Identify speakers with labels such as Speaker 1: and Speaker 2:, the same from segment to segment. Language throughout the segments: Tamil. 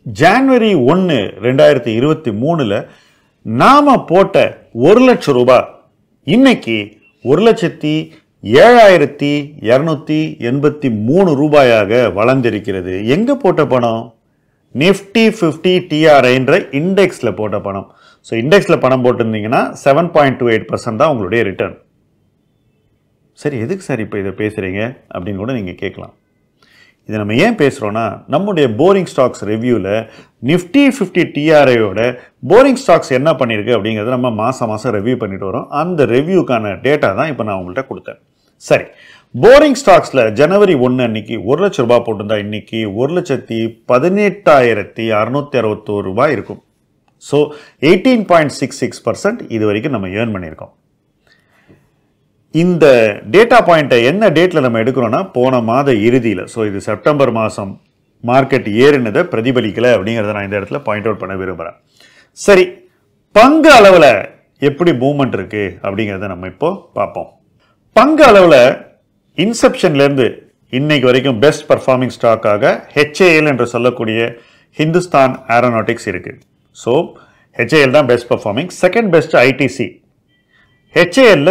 Speaker 1: ஜனவரி 1 2023ல நாம போட்ட 1 லட்சம் ரூபாய் இன்னைக்கு 1,07,283 ரூபாயாக வளர்ந்திருக்கிறது. எங்க போட்ட பணம்? நிஃப்டி 50 TRI என்ற இண்டெக்ஸ்ல போட்ட பணம். ஸோ இண்டெக்ஸ்ல பணம் போட்டிருந்தீங்கன்னா 7.28% தான் உங்களுடைய ரிட்டர்ன். சரி, எதுக்கு சார் இப்போ இதை பேசுறீங்க அப்படின்னு கூட நீங்க கேட்கலாம். இதை நம்ம ஏன் பேசுறோம்னா, நம்முடைய போரிங் ஸ்டாக்ஸ் ரிவ்யூல நிஃப்டி 50 TRIயோட போரிங் ஸ்டாக்ஸ் என்ன பண்ணிருக்கு அப்படிங்கிறத நம்ம மாசம் ரிவ்யூ பண்ணிட்டு வரோம். அந்த ரிவ்யூக்கான டேட்டா தான் இப்போ நான் உங்கள்கிட்ட கொடுத்தேன். சரி, போரிங் ஸ்டாக்ஸ்ல ஜனவரி 1 அன்னைக்கு 1 லட்சம் ரூபாய் போட்டிருந்தா இன்னைக்கு 1,18,661 ரூபாய் இருக்கும். ஸோ 18.66% இது வரைக்கும் நம்ம ஏர்ன் பண்ணியிருக்கோம். இந்த டேட்டா பாயிண்ட்டை என்ன டேட்ல நம்ம எடுக்கிறோம்னா, போன மாத இறுதியில். ஸோ இது செப்டம்பர் மாதம் மார்க்கெட் ஏறினதை பிரதிபலிக்கலை அப்படிங்கிறத நான் இந்த இடத்துல பாயிண்ட் அவுட் பண்ண விரும்புகிறேன். சரி, பங்கு அளவில் எப்படி மூவ்மெண்ட் இருக்கு அப்படிங்கிறத நம்ம இப்போ பார்ப்போம். பங்கு அளவில் இன்செப்ஷன்லேருந்து இன்னைக்கு வரைக்கும் பெஸ்ட் பர்ஃபார்மிங் ஸ்டாக்காக HAL என்று சொல்லக்கூடிய ஹிந்துஸ்தான் ஏரோநாட்டிக்ஸ் இருக்கு. ஸோ HAL தான் best performing. Second best ITC. HAL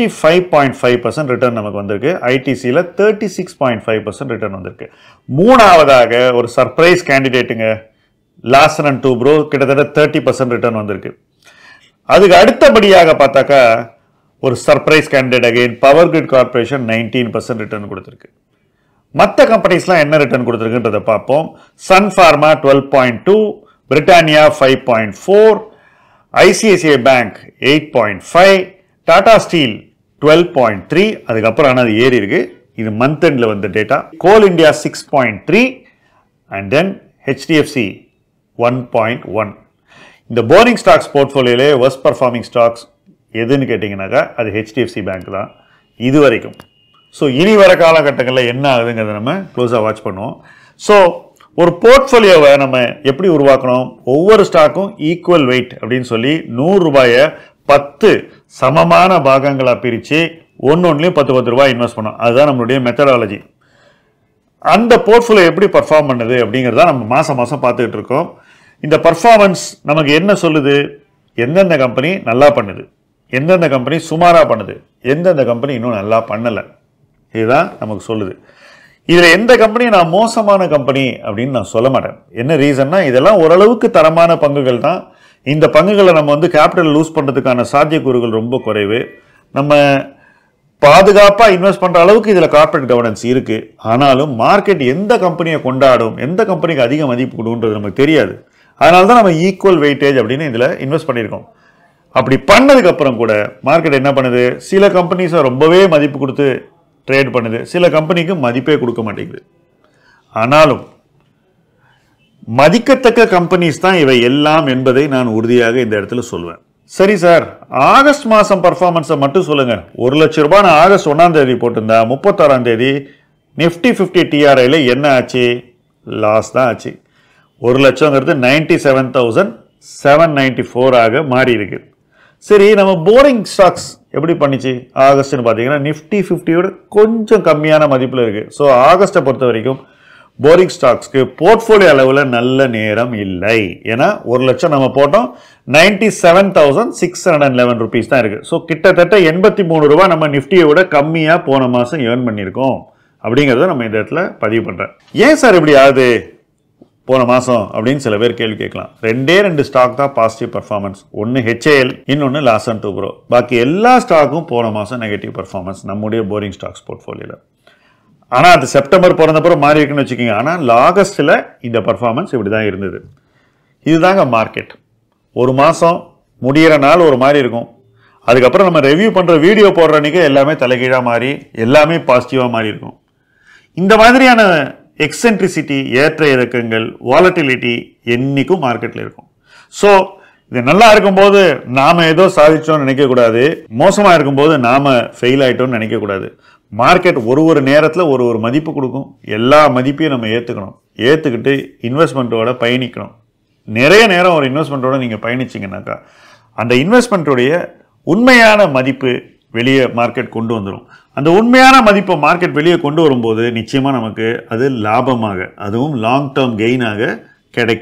Speaker 1: 55.5% return நமக்கு வந்திருக்கு. ITCல 36.5% ரிட்டர்ன் வந்திருக்கு. மூணாவதாக ஒரு சர்ப்ரைஸ் கேண்டிடேட்டுங்க, லார்சன் & டூப்ரோ கிட்டத்தட்ட 30% ரிட்டர்ன் வந்திருக்கு. அதுக்கு அடுத்தபடியாக பார்த்தாக்கா ஒரு surprise candidate again power grid corporation 19% return கொடுத்திருக்கு. மற்ற கம்பெனிஸ்லாம் என்ன ரிட்டர்ன் கொடுத்திருக்குன்றதை பார்ப்போம். Sun Pharma 12.2, Britannia 5.4, ICICI bank 8.5, Tata steel 12.3, அதுக்கப்புறம் ஆனால் அது ஏறி இருக்கு. இது மந்த் எண்ட்ல வந்த data. Coal India 6.3 and then HDFC 1.1. இந்த போரிங் ஸ்டாக்ஸ் போர்ட்ஃபோலியோலே வர்ஸ்ட் பர்ஃபார்மிங் ஸ்டாக்ஸ் எதுன்னு கேட்டிங்கனாக்கா அது HDFC பேங்க் தான் இது வரைக்கும். ஸோ இனி வர காலகட்டங்களில் என்ன ஆகுதுங்கிறத நம்ம க்ளோஸாக வாட்ச் பண்ணுவோம். ஸோ ஒரு போர்ட்ஃபோலியோவை நம்ம எப்படி உருவாக்கணும்? ஒவ்வொரு ஸ்டாக்கும் ஈக்குவல் வெயிட் அப்படின்னு சொல்லி 100 ரூபாயை 10 சமமான பாகங்களாக பிரித்து ஒன்னொன்னுலையும் 10 ரூபாய் இன்வெஸ்ட் பண்ணோம். அதுதான் நம்மளுடைய மெத்தடாலஜி. அந்த போர்ட்ஃபோலியோ எப்படி பர்ஃபார்ம் பண்ணுது அப்படிங்கிறத நம்ம மாதம் பார்த்துக்கிட்டு இருக்கோம். இந்த பர்ஃபார்மன்ஸ் நமக்கு என்ன சொல்லுது? எந்தெந்த கம்பெனி நல்லா பண்ணுது, எந்தெந்த கம்பெனி சுமாராக பண்ணுது, எந்தெந்த கம்பெனி இன்னும் நல்லா பண்ணலை, இதுதான் நமக்கு சொல்லுது. இதில் எந்த கம்பெனி நான் மோசமான கம்பெனி அப்படின்னு நான் சொல்ல மாட்டேன். என்ன ரீசன்னா, இதெல்லாம் ஓரளவுக்கு தரமான பங்குகள் தான். இந்த பங்குகளை நம்ம கேபிட்டல் லூஸ் பண்ணுறதுக்கான சாத்தியக்கூறுகள் ரொம்ப குறைவு. நம்ம பாதுகாப்பாக இன்வெஸ்ட் பண்ணுற அளவுக்கு இதில் கார்ப்பரேட் கவர்னன்ஸ் இருக்கு. ஆனாலும் மார்க்கெட் எந்த கம்பெனியை கொண்டாடும், எந்த கம்பெனிக்கு அதிக மதிப்பு கொடுன்றது நமக்கு தெரியாது. அதனால தான் நம்ம ஈக்குவல் வெயிட்டேஜ் அப்படின்னு இதில் இன்வெஸ்ட் பண்ணியிருக்கோம். அப்படி பண்ணதுக்கு அப்புறம் கூட மார்க்கெட் என்ன பண்ணுது? சில கம்பெனிஸை ரொம்பவே மதிப்பு கொடுத்து ட்ரேட் பண்ணுது, சில கம்பெனிக்கு மதிப்பே கொடுக்க மாட்டேங்குது. ஆனாலும் மதிக்கத்தக்க கம்பெனிஸ் தான் இவை எல்லாம் என்பதை நான் உறுதியாக இந்த இடத்துல சொல்வேன். சரி சார், ஆகஸ்ட் மாதம் பர்ஃபார்மன்ஸை மட்டும் சொல்லுங்க. 1 லட்சம் ரூபாய் நான் ஆகஸ்ட் 1ஆம் தேதி போட்டிருந்தா 36ஆம் தேதி நிஃப்டி 50 TRIல என்ன ஆச்சு? லாஸ் தான் ஆச்சு. 1 லட்சங்கிறது 97,794 ஆக மாறி இருக்கு. சரி, நம்ம போரிங் ஸ்டாக்ஸ் எப்படி பண்ணிச்சு ஆகஸ்ட்னு பார்த்தீங்கன்னா, நிஃப்டி 50யோட கொஞ்சம் கம்மியான மதிப்பில் இருக்கு. ஸோ ஆகஸ்ட்டை பொறுத்த வரைக்கும் போரிங் ஸ்டாக்ஸ்க்கு போர்ட்ஃபோலியோ அளவில் நல்ல நேரம் இல்லை. ஏன்னா 1 லட்சம் நம்ம போட்டோம், 97,611 ருபீஸ் தான் இருக்கு. ஸோ கிட்டத்தட்ட 83 ரூபாய் நம்ம நிஃப்டியோட கம்மியாக போன மாதம் ஏர்ன் பண்ணியிருக்கோம் அப்படிங்கிறத நம்ம இந்த இடத்துல பதிவு பண்ணுறேன். ஏன் சார் இப்படி ஆகுது போன மாதம் அப்படின்னு சில பேர் கேள்வி கேட்கலாம். 2 ஸ்டாக் தான் பாசிட்டிவ் பர்ஃபார்மன்ஸ். ஒன்று HAL, இன்னொன்று லார்சன் & டூப்ரோ. பாக்கி எல்லா ஸ்டாக்கும் போன மாதம் நெகட்டிவ் பர்ஃபார்மன்ஸ் நம்முடைய போரிங் ஸ்டாக்ஸ் போர்ட்ஃபோலியோவில். ஆனால் அது செப்டம்பர் பிறந்தப்பறம் மாறி இருக்குன்னு வச்சுக்கோங்க. ஆனால் ஆகஸ்ட்டில் இந்த பர்ஃபார்மன்ஸ் இப்படி தான் இருந்தது. இதுதாங்க மார்க்கெட். ஒரு மாதம் முடிகிற நாள் ஒரு மாதிரி இருக்கும். அதுக்கப்புறம் நம்ம ரிவ்யூ பண்ணுற வீடியோ போடுற அன்றைக்கி எல்லாமே தலைகீழாக மாறி எல்லாமே பாசிட்டிவாக மாறி இருக்கும். இந்த மாதிரியான எக்ஸென்ட்ரிசிட்டி, ஏற்ற இறக்கங்கள், வாலட்டிலிட்டி என்னைக்கும் மார்க்கெட்டில் இருக்கும். ஸோ இது நல்லா இருக்கும்போது நாம் ஏதோ சாதிச்சோம்னு நினைக்கக்கூடாது, மோசமாக இருக்கும்போது நாம் ஃபெயில் ஆகிட்டோம்னு நினைக்கக்கூடாது. மார்க்கெட் ஒரு நேரத்தில் ஒரு மதிப்பு கொடுக்கும். எல்லா மதிப்பையும் நம்ம ஏற்றுக்கிட்டு இன்வெஸ்ட்மெண்ட்டோட பயணிக்கணும். நிறைய நேரம் ஒரு இன்வெஸ்ட்மெண்ட்டோட நீங்கள் பயணிச்சிங்கனாக்கா அந்த இன்வெஸ்ட்மெண்ட்டுடைய உண்மையான மதிப்பு வெளியே மார்க்கெட் கொண்டு வந்துடும். அந்த உண்மையான மதிப்பை மார்க்கெட் வெளியே கொண்டு வரும்போது நிச்சயமாக நமக்கு அது லாபமாக, அதுவும் லாங் டேர்ம் கெயினாக கிடைக்கும்.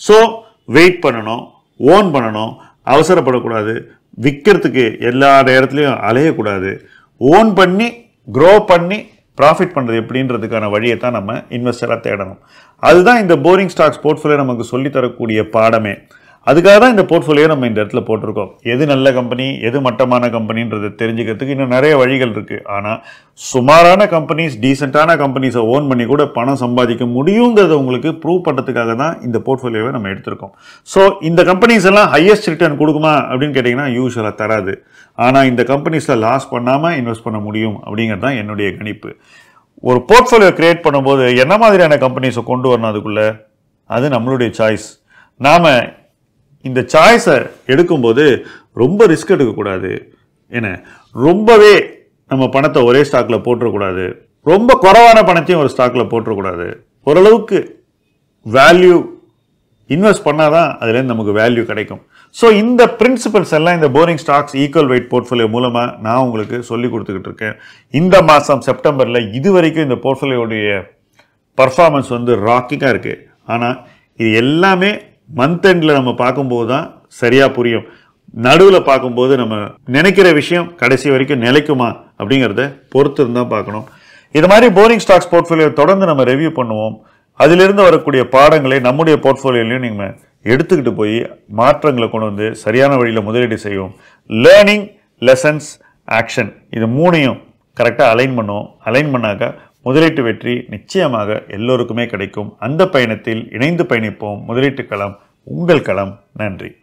Speaker 1: ஸோ வெயிட் பண்ணணும், ஓன் பண்ணணும், அவசரப்படக்கூடாது, விற்கிறதுக்கு எல்லா இடத்துலையும் அலையக்கூடாது, ஓன் பண்ணி க்ரோ பண்ணி ப்ராஃபிட் பண்ணுறது எப்படின்றதுக்கான வழியை தான் நம்ம இன்வெஸ்டராக தேடணும். அதுதான் இந்த போரிங் ஸ்டாக்ஸ் போர்ட்ஃபோலியோ நமக்கு சொல்லித்தரக்கூடிய பாடமே. அதுக்காக தான் இந்த போர்ட்ஃபோலியோ நம்ம இந்த இடத்துல போட்டிருக்கோம். எது நல்ல கம்பெனி, எது மட்டமான கம்பெனின்றதை தெரிஞ்சுக்கிறதுக்கு இன்னும் நிறைய வழிகள் இருக்குது. ஆனால் சுமாரான கம்பெனிஸ், டீசெண்டான கம்பெனிஸை ஓன் பண்ணி கூட பணம் சம்பாதிக்க முடியுங்கிறத உங்களுக்கு ப்ரூவ் பண்ணுறதுக்காக தான் இந்த போர்ட்ஃபோலியோவை நம்ம எடுத்திருக்கோம். ஸோ இந்த கம்பெனிஸ் எல்லாம் ஹையஸ்ட் ரிட்டர்ன் கொடுக்குமா அப்படின்னு கேட்டிங்கன்னா யூஸ்வலாக தராது. ஆனால் இந்த கம்பெனிஸில் லாஸ் பண்ணாமல் இன்வெஸ்ட் பண்ண முடியும் அப்படிங்கிறது தான் என்னுடைய கணிப்பு. ஒரு போர்ட்ஃபோலியோ கிரியேட் பண்ணும்போது என்ன மாதிரியான கம்பெனிஸை கொண்டு வரணும் அதுக்குள்ளே, அது நம்மளுடைய சாய்ஸ். நாம் இந்த சாய்ஸை எடுக்கும்போது ரொம்ப ரிஸ்க் எடுக்கக்கூடாது. ஏன்னா ரொம்பவே நம்ம பணத்தை ஒரே ஸ்டாக்கில் போட்டுறக்கூடாது, ரொம்ப குறைவான பணத்தையும் ஒரு ஸ்டாக்கில் போட்டுறக்கூடாது. ஓரளவுக்கு வேல்யூ இன்வெஸ்ட் பண்ணால் தான் அதுலேருந்து நமக்கு வேல்யூ கிடைக்கும். ஸோ இந்த பிரின்சிபல்ஸ் எல்லாம் இந்த boring stocks equal weight portfolio மூலமாக நான் உங்களுக்கு சொல்லி கொடுத்துக்கிட்டு இருக்கேன். இந்த மாதம் செப்டம்பரில் இது வரைக்கும் இந்த போர்ட்ஃபோலியோடைய பர்ஃபார்மன்ஸ் வந்து ராக்கிங்காக இருக்குது. ஆனால் இது எல்லாமே மந்த் எண்டில் நம்ம பார்க்கும்போது தான் சரியாக புரியும். நடுவில் பார்க்கும்போது நம்ம நினைக்கிற விஷயம் கடைசி வரைக்கும் நிலைக்குமா அப்படிங்கிறத பொறுத்து இருந்தால் பார்க்கணும். இது மாதிரி போரிங் ஸ்டாக்ஸ் போர்ட்ஃபோலியோ தொடர்ந்து நம்ம ரிவ்யூ பண்ணுவோம். அதிலிருந்து வரக்கூடிய பாடங்களை நம்முடைய போர்ட்ஃபோலியோலையும் நீங்கள் எடுத்துக்கிட்டு போய் மாற்றங்களை கொண்டு வந்து சரியான வழியில் முதலீடு செய்வோம். லேர்னிங், லெசன்ஸ், ஆக்ஷன், இது மூணையும் கரெக்டாக அலைன் பண்ணுவோம். அலைன் பண்ணாக்க முதலீட்டு வெற்றி நிச்சயமாக எல்லோருக்குமே கிடைக்கும். அந்த பயணத்தில் இணைந்து பயணிப்போம். முதலீட்டு களம் உங்கள் களம். நன்றி.